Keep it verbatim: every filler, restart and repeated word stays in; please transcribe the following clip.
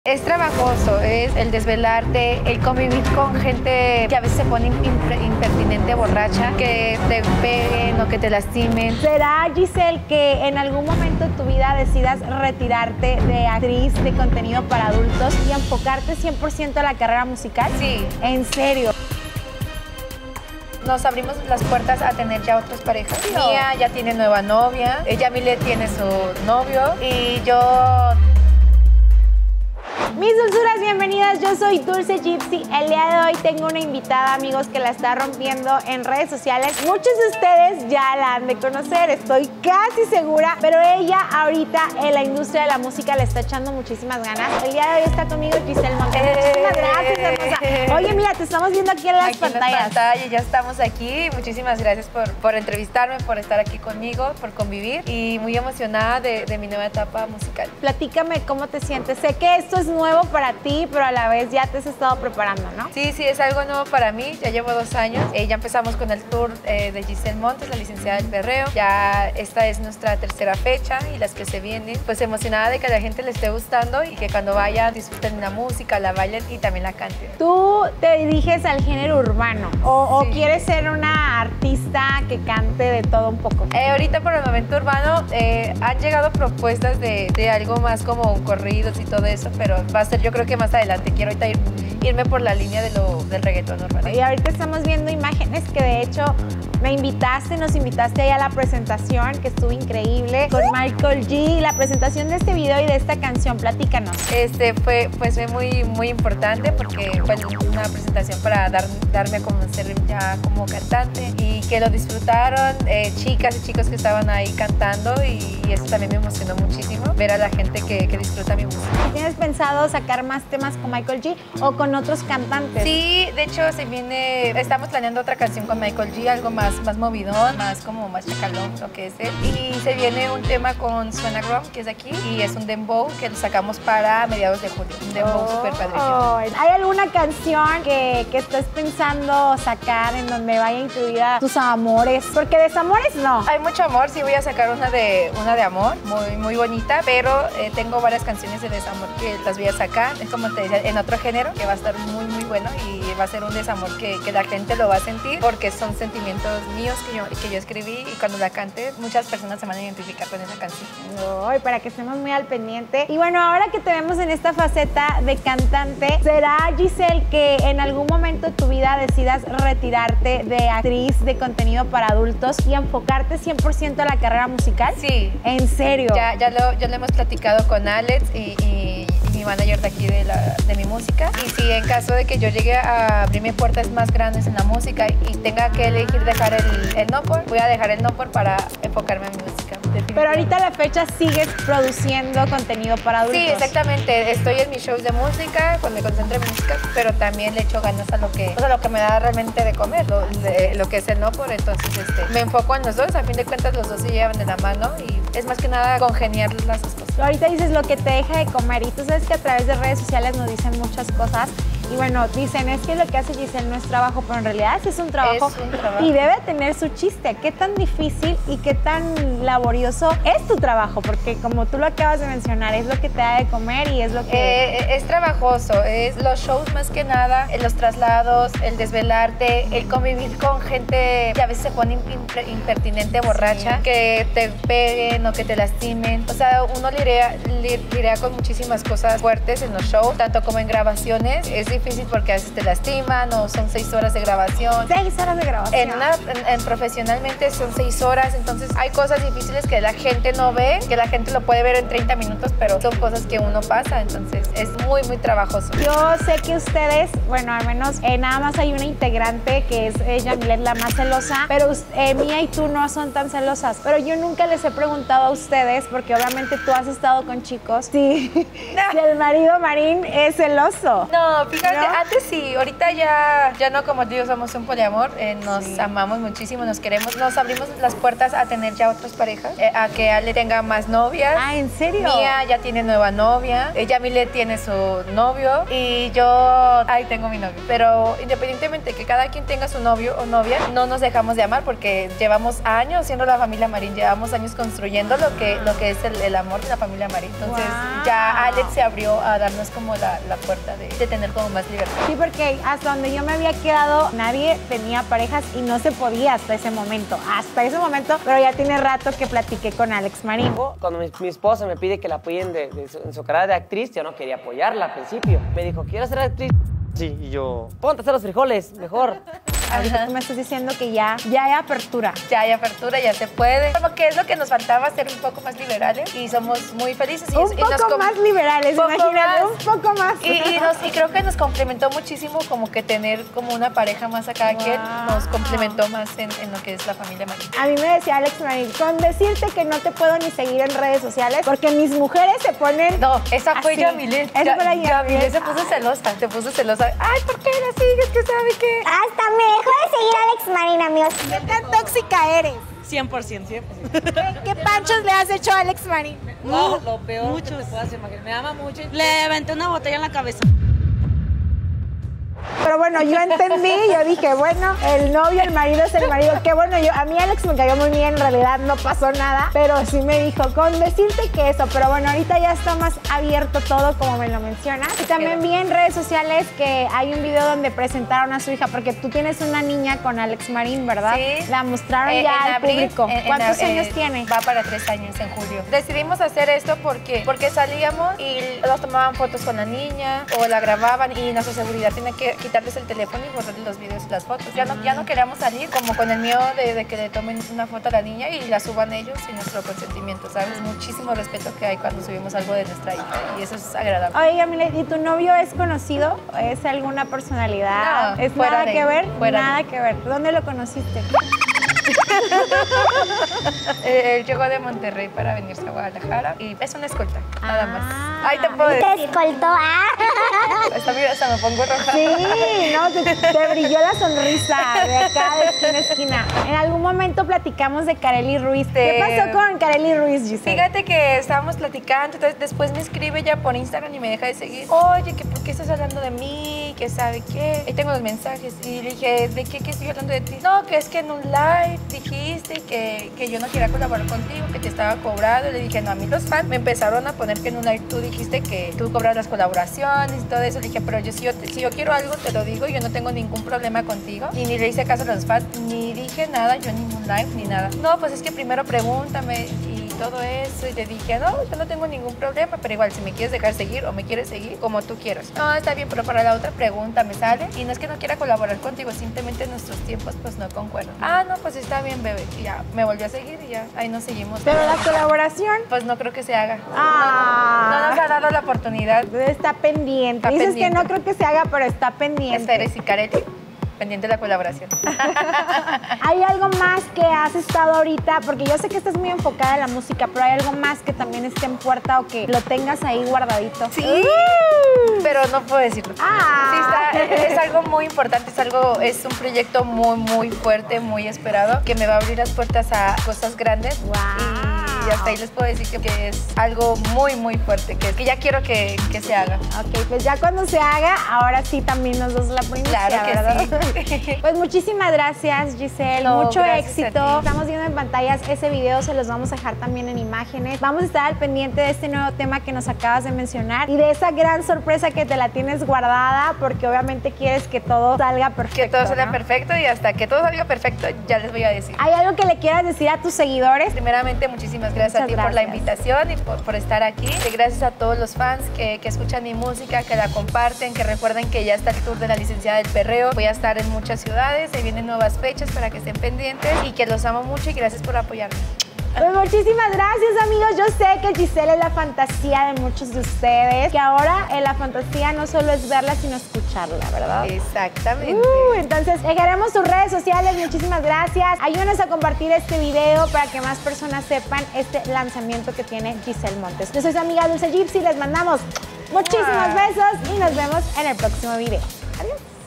Es trabajoso, es el desvelarte, el convivir con gente que a veces se pone impertinente, borracha, que te peguen o que te lastimen. ¿Será, Giselle, que en algún momento de tu vida decidas retirarte de actriz de contenido para adultos y enfocarte cien por ciento a la carrera musical? Sí. ¿En serio? Nos abrimos las puertas a tener ya otras parejas. No. Mía ya tiene nueva novia, ella Mile tiene su novio y yo... Mis dulzuras, bienvenidas, yo soy Dulce Gypsy. El día de hoy tengo una invitada, amigos, que la está rompiendo en redes sociales. Muchos de ustedes ya la han de conocer, estoy casi segura, pero ella ahorita en la industria de la música le está echando muchísimas ganas. El día de hoy está conmigo Giselle Montes. Muchísimas gracias, hermosa. Oye, mira, te estamos viendo aquí en las aquí pantallas. En las pantallas, ya estamos aquí. Muchísimas gracias por, por entrevistarme, por estar aquí conmigo, por convivir y muy emocionada de, de mi nueva etapa musical. Platícame cómo te sientes. Sé que esto es nuevo para ti, pero a la vez ya te has estado preparando, ¿no? Sí, sí, es algo nuevo para mí. Ya llevo dos años. Eh, ya empezamos con el tour eh, de Giselle Montes, la licenciada del perreo. Ya esta es nuestra tercera fecha y las que se vienen. Pues emocionada de que a la gente le esté gustando y que cuando vayan disfruten la música, la bailen y también la canten. ¿Tú te diriges al género urbano o, sí. o quieres ser una artista que cante de todo un poco? Eh, ahorita por el momento urbano eh, han llegado propuestas de, de algo más como corridos y todo eso, pero va a ser yo creo que más adelante. Quiero ahorita ir, irme por la línea de lo, del reggaetón urbano. Y ahorita estamos viendo imágenes que de hecho me invitaste, nos invitaste ahí a la presentación que estuvo increíble con Michael G. La presentación de este video y de esta canción, platícanos. Este fue, pues fue muy, muy importante porque fue una presentación para dar, darme a conocer ya como cantante y que lo disfrutaron eh, chicas y chicos que estaban ahí cantando y, y eso también me emocionó muchísimo, ver a la gente que, que disfruta mi música. ¿Tienes pensado sacar más temas con Michael G o con otros cantantes? Sí, de hecho se viene, estamos planeando otra canción con Michael G, algo más, más movidón, más como más chacalón, lo que es él. Y se viene un tema con Suena Grom, que es de aquí, y es un dembow que lo sacamos para mediados de julio, un dembow oh, súper padrísimo. ¿Hay alguna canción que, que estés pensando sacar en donde vaya incluida tus amores? Porque desamores no. Hay mucho amor, sí voy a sacar una de, una de amor, muy, muy bonita, pero eh, tengo varias canciones de desamor que las voy a sacar, es como te decía, en otro género, que va a estar muy, muy bueno y va a ser un desamor que, que la gente lo va a sentir porque son sentimientos míos que yo, que yo escribí y cuando la cante muchas personas se van a identificar con esa canción. Ay, para que estemos muy al pendiente. Y bueno, ahora que te vemos en esta faceta de cantante, ¿será, Giselle, que en algún momento de tu vida decidas retirarte de actriz de contenido para adultos y enfocarte cien por ciento a la carrera musical? Sí. ¿En serio? Ya, ya, lo, ya lo hemos platicado con Alex y, y mi manager de aquí de, la, de mi música. Y si en caso de que yo llegue a abrirme puertas más grandes en la música y tenga que elegir dejar el, el no por, voy a dejar el no por para enfocarme en mi música. Pero ahorita a la fecha sigues produciendo contenido para adultos. Sí, exactamente. Estoy en mis shows de música, cuando me concentro en mi música, pero también le echo ganas a lo que, o sea, lo que me da realmente de comer, lo, de, lo que es el no por. Entonces este, me enfoco en los dos. A fin de cuentas los dos se llevan de la mano y es más que nada congeniar las dos cosas. Ahorita dices lo que te deja de comer y tú sabes que a través de redes sociales nos dicen muchas cosas y bueno, dicen es que lo que hace Giselle no es trabajo, pero en realidad sí es un trabajo, es un trabajo y debe tener su chiste. ¿Qué tan difícil y qué tan laborioso es tu trabajo? Porque como tú lo acabas de mencionar, es lo que te da de comer y es lo que... Eh, es trabajoso, es los shows más que nada, los traslados, el desvelarte, el convivir con gente que a veces se pone impertinente, borracha, sí. Que te peguen o que te lastimen. O sea, uno lidia, lidia con muchísimas cosas fuertes en los shows, tanto como en grabaciones. Es difícil porque a veces te lastiman o son seis horas de grabación. Seis horas de grabación. En, una, en, en profesionalmente son seis horas, entonces hay cosas difíciles que la gente no ve, que la gente lo puede ver en treinta minutos, pero son cosas que uno pasa, entonces es muy, muy trabajoso. Yo sé que ustedes, bueno, al menos eh, nada más hay una integrante que es ella, Milet, la más celosa, pero eh, Mía y tú no son tan celosas, pero yo nunca les he preguntado a ustedes, porque obviamente tú has estado con chicos, si, si el marido Marín es celoso. No, fíjate antes, antes sí, ahorita ya, ya no, como digo, somos un poliamor, eh, nos Sí. amamos muchísimo, nos queremos, nos abrimos las puertas a tener ya otras parejas, eh, a que Ale tenga más novias. Ah, ¿en serio? Mía ya tiene nueva novia, ella Mile tiene su novio y yo ahí tengo mi novio. Pero independientemente que cada quien tenga su novio o novia, no nos dejamos de amar porque llevamos años siendo la familia Marín, llevamos años construyendo lo que, lo que es el, el amor de la familia Marín. Entonces Wow. ya Alex se abrió a darnos como la, la puerta de, de tener como más libertad. Sí, porque hasta donde yo me había quedado, nadie tenía parejas y no se podía hasta ese momento. Hasta ese momento, pero ya tiene rato que platiqué con Alex Marín. Cuando mi, mi esposa me pide que la apoyen de, de su, en su carrera de actriz, yo no quería apoyarla al principio. Me dijo, ¿quieres ser actriz? Sí, y yo, ponte a hacer los frijoles, mejor. Ahorita tú me estás diciendo que ya, ya hay apertura. Ya hay apertura, ya se puede. Como que es lo que nos faltaba, ser un poco más liberales y somos muy felices. Y, Un y nos poco com- más liberales, poco imagínate, más. un poco más. Y, y, nos- y creo que nos complementó muchísimo como que tener como una pareja más a cada Wow. quien, nos complementó más en, en lo que es la familia Marín. A mí me decía Alex Marín, con decirte que no te puedo ni seguir en redes sociales porque mis mujeres se ponen... No, esa fue así. Yamile. Esa Ya- fue la Yamile. Yamile se puso celosa, se puso celosa. Ay, ¿por qué la sigues? ¿Qué sabe qué? Hasta me dejó de seguir Alex Marín, amigos. ¿Qué tan tóxica eres? cien por ciento, cien por ciento. ¿Qué, qué panchos le has hecho a Alex Marín? No, lo peor que te puedas imaginar. Me ama mucho. Le aventé una botella en la cabeza. Pero bueno, yo entendí, yo dije, bueno, el novio, el marido es el marido. Que bueno, yo, a mí Alex me cayó muy bien, en realidad no pasó nada, pero sí me dijo, con decirte que eso, pero bueno, ahorita ya está más abierto todo, como me lo mencionas. Y también vi en redes sociales que hay un video donde presentaron a su hija, porque tú tienes una niña con Alex Marín, ¿verdad? Sí. La mostraron Eh, ya en al abril, público. en- en ¿Cuántos ab- años eh, tiene? Va para tres años en julio. Decidimos hacer esto porque, porque salíamos y nos tomaban fotos con la niña o la grababan y nuestra seguridad tenía que quitarles el teléfono y borrarles los videos y las fotos. Ya no, ya no queríamos salir como con el miedo de, de que le tomen una foto a la niña y la suban ellos sin nuestro consentimiento, ¿sabes? Muchísimo respeto que hay cuando subimos algo de nuestra hija y eso es agradable. Oye, Yamile, ¿y tu novio es conocido? ¿Es alguna personalidad? No, ¿Es fuera nada de- que ver? fuera de- Nada que ver. ¿Dónde lo conociste? Eh, Él llegó de Monterrey para venirse a Guadalajara y es una escolta, nada Ah. más. Ahí te puedo Te decir. escoltó. Ah. Hasta, mira, hasta me pongo roja. Sí, no, te, te brilló la sonrisa de acá de esquina a esquina. En algún momento platicamos de Kareli Ruiz. ¿Qué Sí. pasó con Kareli Ruiz, Giselle? Fíjate que estábamos platicando, entonces después me escribe ya por Instagram y me deja de seguir. Oye, que ¿por qué estás hablando de mí? Que sabe qué. Ahí tengo los mensajes. Y le dije, ¿de qué, qué estoy hablando de ti? No, que es que en un live dijiste que, que yo no quería colaborar contigo, que te estaba cobrado. Y le dije, no, a mí los fans me empezaron a poner que en un live tú dijiste que tú cobras las colaboraciones y todo eso. Le dije, pero yo si, yo te- si yo quiero algo, te lo digo, yo no tengo ningún problema contigo. Y ni le hice caso a los fans, ni dije nada, yo en ningún live, ni nada. No, pues es que primero pregúntame y todo eso. Y le dije, no, yo no tengo ningún problema, pero igual, si me quieres dejar seguir o me quieres seguir, como tú quieras. No, está bien, pero para la otra pregunta me sale. Y no es que no quiera colaborar contigo, simplemente nuestros tiempos pues no concuerdan. Ah, no, pues está bien, bebé. Y ya, me volvió a seguir y ya, ahí nos seguimos. Pero la colaboración Pues no creo que se haga. Ah. No, no nos ha dado la oportunidad. está pendiente. Está Dices pendiente. que no creo que se haga, pero está pendiente. Esperes y Kareli, pendiente de la colaboración. ¿Hay algo más que has estado ahorita? Porque yo sé que estás muy enfocada en la música, pero ¿hay algo más que también esté en puerta o que lo tengas ahí guardadito? Sí. Pero no puedo decirlo. Ah. Sí, está, es algo muy importante, es algo, es un proyecto muy, muy fuerte, muy esperado, que me va a abrir las puertas a cosas grandes. Wow. Y hasta ahí les puedo decir que, que es algo muy, muy fuerte, que, que ya quiero que, que se haga. Ok, pues ya cuando se haga, ahora sí también nos das la primicia, Claro que ¿verdad? sí. Pues muchísimas gracias, Giselle. No, Mucho gracias a éxito. ti. Estamos viendo en pantallas ese video, se los vamos a dejar también en imágenes. Vamos a estar al pendiente de este nuevo tema que nos acabas de mencionar y de esa gran sorpresa que te la tienes guardada, porque obviamente quieres que todo salga perfecto. Que todo salga ¿no? perfecto y hasta que todo salga perfecto ya les voy a decir. ¿Hay algo que le quieras decir a tus seguidores? Primeramente, muchísimas gracias Muchas a ti por la gracias. invitación y por, por estar aquí. Y gracias a todos los fans que, que escuchan mi música, que la comparten, que recuerden que ya está el tour de la licenciada del perreo. Voy a estar en muchas ciudades, se vienen nuevas fechas para que estén pendientes y que los amo mucho y gracias por apoyarme. Pues muchísimas gracias, amigos. Yo sé que Giselle es la fantasía de muchos de ustedes, que ahora eh, la fantasía no solo es verla, sino escucharla, ¿verdad? Exactamente. Uh, entonces, dejaremos sus redes sociales. Muchísimas gracias. Ayúdenos a compartir este video para que más personas sepan este lanzamiento que tiene Giselle Montes. Yo soy su amiga Dulce Gypsy. Les mandamos Muchísimos besos y nos vemos en el próximo video. Adiós.